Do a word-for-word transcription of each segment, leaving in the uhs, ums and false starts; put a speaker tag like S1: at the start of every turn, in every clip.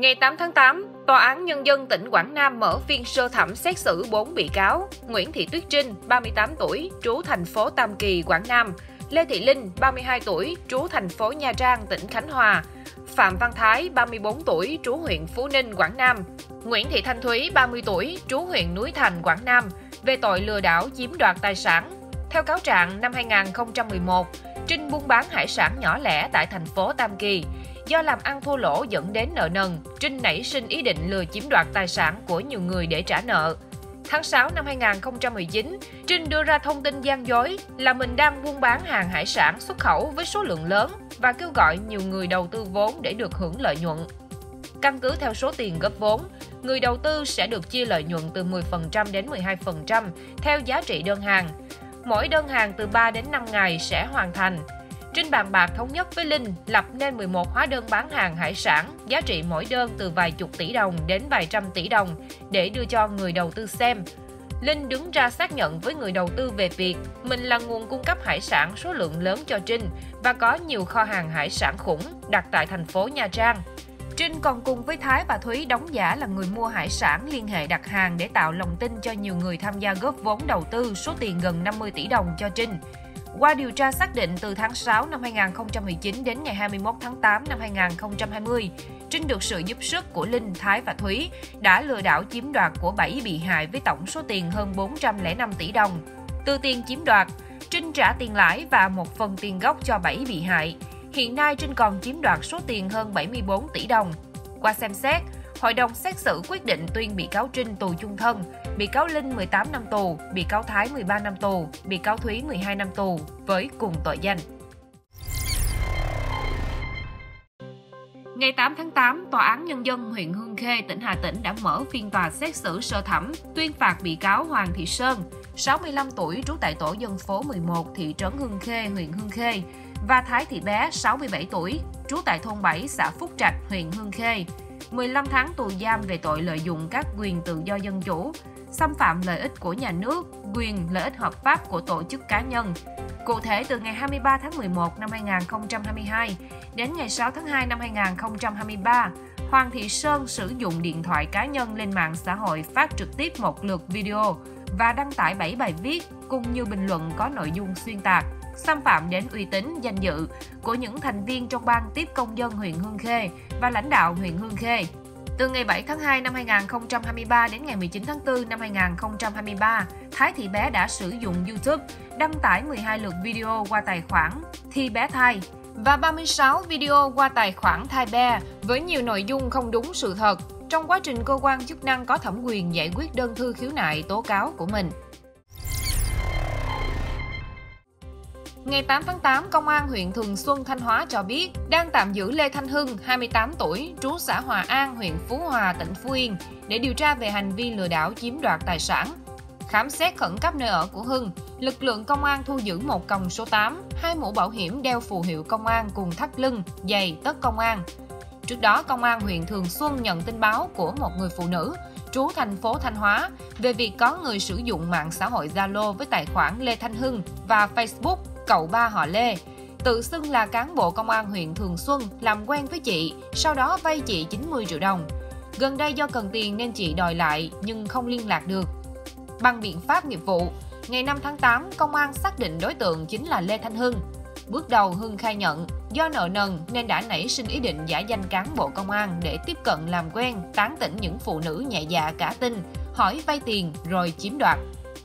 S1: Ngày tám tháng tám, Tòa án Nhân dân tỉnh Quảng Nam mở phiên sơ thẩm xét xử bốn bị cáo: Nguyễn Thị Tuyết Trinh, ba mươi tám tuổi, trú thành phố Tam Kỳ, Quảng Nam; Lê Thị Linh, ba mươi hai tuổi, trú thành phố Nha Trang, tỉnh Khánh Hòa; Phạm Văn Thái, ba mươi bốn tuổi, trú huyện Phú Ninh, Quảng Nam; Nguyễn Thị Thanh Thúy, ba mươi tuổi, trú huyện Núi Thành, Quảng Nam, về tội lừa đảo chiếm đoạt tài sản. Theo cáo trạng, năm hai nghìn không trăm mười một, Trinh buôn bán hải sản nhỏ lẻ tại thành phố Tam Kỳ. Do làm ăn thua lỗ dẫn đến nợ nần, Trinh nảy sinh ý định lừa chiếm đoạt tài sản của nhiều người để trả nợ. Tháng sáu năm hai nghìn không trăm mười chín, Trinh đưa ra thông tin gian dối là mình đang buôn bán hàng hải sản xuất khẩu với số lượng lớn và kêu gọi nhiều người đầu tư vốn để được hưởng lợi nhuận. Căn cứ theo số tiền góp vốn, người đầu tư sẽ được chia lợi nhuận từ mười phần trăm đến mười hai phần trăm theo giá trị đơn hàng. Mỗi đơn hàng từ ba đến năm ngày sẽ hoàn thành. Trinh bàn bạc thống nhất với Linh lập nên mười một hóa đơn bán hàng hải sản, giá trị mỗi đơn từ vài chục tỷ đồng đến vài trăm tỷ đồng để đưa cho người đầu tư xem. Linh đứng ra xác nhận với người đầu tư về việc mình là nguồn cung cấp hải sản số lượng lớn cho Trinh và có nhiều kho hàng hải sản khủng đặt tại thành phố Nha Trang. Trinh còn cùng với Thái và Thúy đóng giả là người mua hải sản liên hệ đặt hàng để tạo lòng tin cho nhiều người tham gia góp vốn đầu tư số tiền gần năm mươi tỷ đồng cho Trinh. Qua điều tra xác định từ tháng sáu năm hai nghìn không trăm mười chín đến ngày hai mươi mốt tháng tám năm hai nghìn không trăm hai mươi, Trinh được sự giúp sức của Linh, Thái và Thúy đã lừa đảo chiếm đoạt của bảy bị hại với tổng số tiền hơn bốn trăm lẻ năm tỷ đồng. Từ tiền chiếm đoạt, Trinh trả tiền lãi và một phần tiền gốc cho bảy bị hại. Hiện nay Trinh còn chiếm đoạt số tiền hơn bảy mươi bốn tỷ đồng. Qua xem xét, Hội đồng xét xử quyết định tuyên bị cáo Trinh tù chung thân, bị cáo Linh mười tám năm tù, bị cáo Thái mười ba năm tù, bị cáo Thúy mười hai năm tù với cùng tội danh. Ngày tám tháng tám, Tòa án Nhân dân huyện Hương Khê, tỉnh Hà Tĩnh đã mở phiên tòa xét xử sơ thẩm, tuyên phạt bị cáo Hoàng Thị Sơn, sáu mươi lăm tuổi, trú tại tổ dân phố mười một, thị trấn Hương Khê, huyện Hương Khê, và Thái Thị Bé, sáu mươi bảy tuổi, trú tại thôn bảy, xã Phúc Trạch, huyện Hương Khê, mười lăm tháng tù giam về tội lợi dụng các quyền tự do dân chủ, xâm phạm lợi ích của nhà nước, quyền lợi ích hợp pháp của tổ chức cá nhân. Cụ thể, từ ngày hai mươi ba tháng mười một năm hai nghìn không trăm hai mươi hai đến ngày sáu tháng hai năm hai nghìn không trăm hai mươi ba, Hoàng Thị Sơn sử dụng điện thoại cá nhân lên mạng xã hội phát trực tiếp một lượt video và đăng tải bảy bài viết cùng nhiều bình luận có nội dung xuyên tạc, xâm phạm đến uy tín, danh dự của những thành viên trong ban tiếp công dân huyện Hương Khê và lãnh đạo huyện Hương Khê. Từ ngày bảy tháng hai năm hai nghìn không trăm hai mươi ba đến ngày mười chín tháng tư năm hai nghìn không trăm hai mươi ba, Thái Thị Bé đã sử dụng YouTube đăng tải mười hai lượt video qua tài khoản Thi Bé Thai và ba mươi sáu video qua tài khoản Thai Be với nhiều nội dung không đúng sự thật trong quá trình cơ quan chức năng có thẩm quyền giải quyết đơn thư khiếu nại tố cáo của mình. Ngày tám tháng tám, Công an huyện Thường Xuân, Thanh Hóa cho biết đang tạm giữ Lê Thanh Hưng, hai mươi tám tuổi, trú xã Hòa An, huyện Phú Hòa, tỉnh Phú Yên, để điều tra về hành vi lừa đảo chiếm đoạt tài sản. Khám xét khẩn cấp nơi ở của Hưng, lực lượng công an thu giữ một còng số tám, hai mũ bảo hiểm đeo phù hiệu công an cùng thắt lưng, giày, tất công an. Trước đó, Công an huyện Thường Xuân nhận tin báo của một người phụ nữ trú thành phố Thanh Hóa về việc có người sử dụng mạng xã hội Zalo với tài khoản Lê Thanh Hưng và Facebook Cậu Ba Họ Lê, tự xưng là cán bộ công an huyện Thường Xuân làm quen với chị, sau đó vay chị chín mươi triệu đồng. Gần đây do cần tiền nên chị đòi lại nhưng không liên lạc được. Bằng biện pháp nghiệp vụ, ngày năm tháng tám, công an xác định đối tượng chính là Lê Thanh Hưng. Bước đầu Hưng khai nhận do nợ nần nên đã nảy sinh ý định giả danh cán bộ công an để tiếp cận làm quen, tán tỉnh những phụ nữ nhẹ dạ cả tin, hỏi vay tiền rồi chiếm đoạt.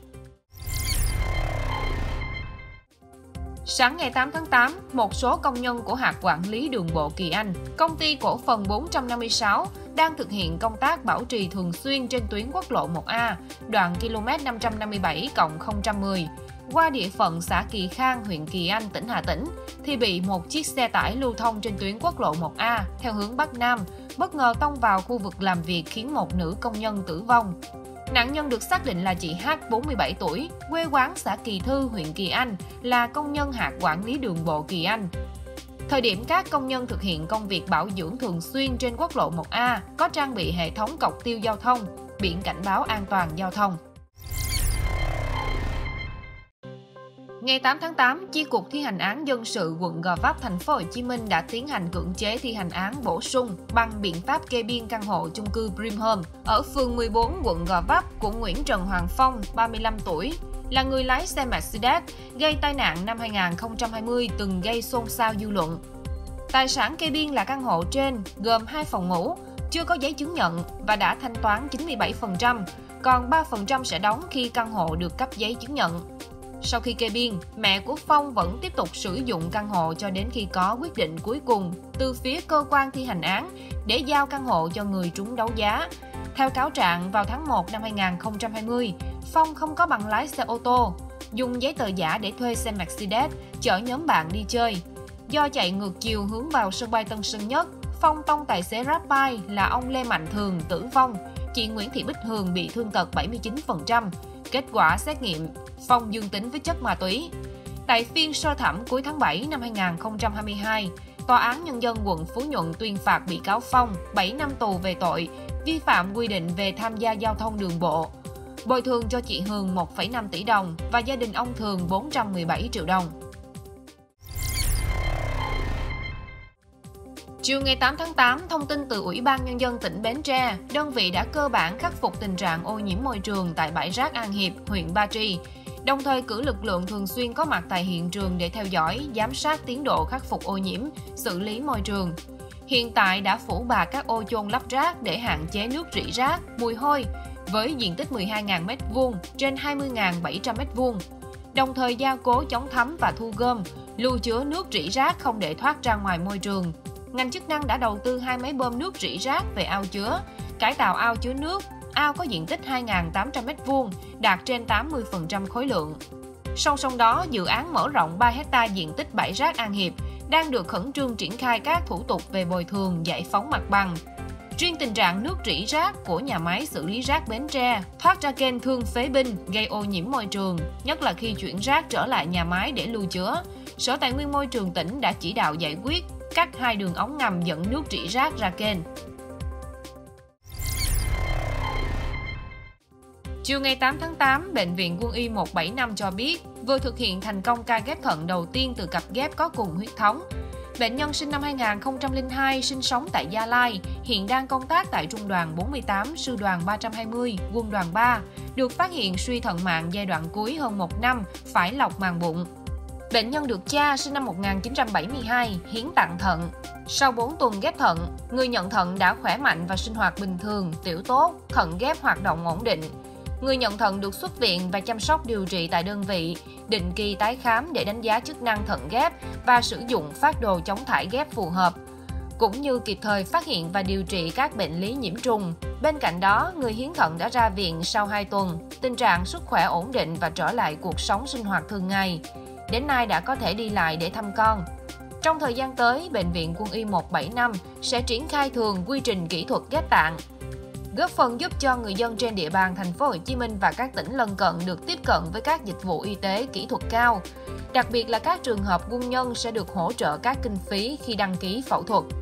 S1: Sáng ngày tám tháng tám, một số công nhân của hạt quản lý đường bộ Kỳ Anh, công ty cổ phần bốn trăm năm mươi sáu, đang thực hiện công tác bảo trì thường xuyên trên tuyến quốc lộ một A, đoạn km năm trăm năm mươi bảy cộng không một không, qua địa phận xã Kỳ Khang, huyện Kỳ Anh, tỉnh Hà Tĩnh, thì bị một chiếc xe tải lưu thông trên tuyến quốc lộ một A theo hướng Bắc Nam, bất ngờ tông vào khu vực làm việc khiến một nữ công nhân tử vong. Nạn nhân được xác định là chị H, bốn mươi bảy tuổi, quê quán xã Kỳ Thư, huyện Kỳ Anh, là công nhân hạt quản lý đường bộ Kỳ Anh. Thời điểm các công nhân thực hiện công việc bảo dưỡng thường xuyên trên quốc lộ một A, có trang bị hệ thống cọc tiêu giao thông, biển cảnh báo an toàn giao thông. Ngày tám tháng tám, Chi cục Thi hành án dân sự quận Gò Vấp, thành phố Hồ Chí Minh đã tiến hành cưỡng chế thi hành án bổ sung bằng biện pháp kê biên căn hộ chung cư Brimhome ở phường mười bốn, quận Gò Vấp của Nguyễn Trần Hoàng Phong, ba mươi lăm tuổi, là người lái xe Mercedes gây tai nạn năm hai nghìn không trăm hai mươi từng gây xôn xao dư luận. Tài sản kê biên là căn hộ trên gồm hai phòng ngủ, chưa có giấy chứng nhận và đã thanh toán chín mươi bảy phần trăm, còn ba phần trăm sẽ đóng khi căn hộ được cấp giấy chứng nhận. Sau khi kê biên, mẹ của Phong vẫn tiếp tục sử dụng căn hộ cho đến khi có quyết định cuối cùng từ phía cơ quan thi hành án để giao căn hộ cho người trúng đấu giá. Theo cáo trạng, vào tháng một năm hai nghìn không trăm hai mươi, Phong không có bằng lái xe ô tô, dùng giấy tờ giả để thuê xe Mercedes chở nhóm bạn đi chơi. Do chạy ngược chiều hướng vào sân bay Tân Sơn Nhất, Phong tông tài xế GrabBike là ông Lê Mạnh Thường tử vong, chị Nguyễn Thị Bích Hường bị thương tật bảy mươi chín phần trăm. Kết quả xét nghiệm, Phong dương tính với chất ma túy. Tại phiên sơ thẩm cuối tháng bảy năm hai nghìn không trăm hai mươi hai, Tòa án Nhân dân quận Phú Nhuận tuyên phạt bị cáo Phong bảy năm tù về tội vi phạm quy định về tham gia giao thông đường bộ, bồi thường cho chị Hường một phẩy năm tỷ đồng và gia đình ông Thường bốn trăm mười bảy triệu đồng. Chiều ngày tám tháng tám, thông tin từ Ủy ban Nhân dân tỉnh Bến Tre, đơn vị đã cơ bản khắc phục tình trạng ô nhiễm môi trường tại bãi rác An Hiệp, huyện Ba Tri, đồng thời cử lực lượng thường xuyên có mặt tại hiện trường để theo dõi, giám sát tiến độ khắc phục ô nhiễm, xử lý môi trường. Hiện tại đã phủ bạt các ô chôn lấp rác để hạn chế nước rỉ rác, mùi hôi, với diện tích mười hai nghìn mét vuông trên hai mươi nghìn bảy trăm mét vuông. Đồng thời gia cố chống thấm và thu gom, lưu chứa nước rỉ rác không để thoát ra ngoài môi trường. Ngành chức năng đã đầu tư hai máy bơm nước rỉ rác về ao chứa, cải tạo ao chứa nước. Ao có diện tích hai nghìn tám trăm mét vuông, đạt trên tám mươi phần trăm khối lượng. Song song đó, dự án mở rộng ba héc ta diện tích bãi rác An Hiệp đang được khẩn trương triển khai các thủ tục về bồi thường, giải phóng mặt bằng. Riêng tình trạng nước rỉ rác của nhà máy xử lý rác Bến Tre thoát ra kênh Thương Phế Binh gây ô nhiễm môi trường, nhất là khi chuyển rác trở lại nhà máy để lưu chứa. Sở Tài nguyên Môi trường tỉnh đã chỉ đạo giải quyết, cắt hai đường ống ngầm dẫn nước rỉ rác ra kênh. Chiều ngày tám tháng tám, Bệnh viện Quân y một bảy năm cho biết vừa thực hiện thành công ca ghép thận đầu tiên từ cặp ghép có cùng huyết thống. Bệnh nhân sinh năm hai nghìn không trăm lẻ hai, sinh sống tại Gia Lai, hiện đang công tác tại Trung đoàn bốn mươi tám, Sư đoàn ba trăm hai mươi, Quân đoàn ba, được phát hiện suy thận mạng giai đoạn cuối hơn một năm, phải lọc màng bụng. Bệnh nhân được cha sinh năm một nghìn chín trăm bảy mươi hai, hiến tặng thận. Sau bốn tuần ghép thận, người nhận thận đã khỏe mạnh và sinh hoạt bình thường, tiểu tốt, thận ghép hoạt động ổn định. Người nhận thận được xuất viện và chăm sóc điều trị tại đơn vị, định kỳ tái khám để đánh giá chức năng thận ghép và sử dụng phác đồ chống thải ghép phù hợp, cũng như kịp thời phát hiện và điều trị các bệnh lý nhiễm trùng. Bên cạnh đó, người hiến thận đã ra viện sau hai tuần, tình trạng sức khỏe ổn định và trở lại cuộc sống sinh hoạt thường ngày. Đến nay đã có thể đi lại để thăm con. Trong thời gian tới, Bệnh viện Quân y một bảy năm sẽ triển khai thường quy trình kỹ thuật ghép tạng, góp phần giúp cho người dân trên địa bàn thành phố Hồ Chí Minh và các tỉnh lân cận được tiếp cận với các dịch vụ y tế kỹ thuật cao. Đặc biệt là các trường hợp quân nhân sẽ được hỗ trợ các kinh phí khi đăng ký phẫu thuật.